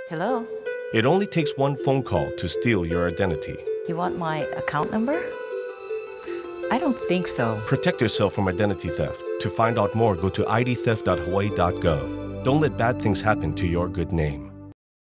Hello? It only takes one phone call to steal your identity. You want my account number? I don't think so. Protect yourself from identity theft. To find out more, go to idtheft.hawaii.gov. Don't let bad things happen to your good name.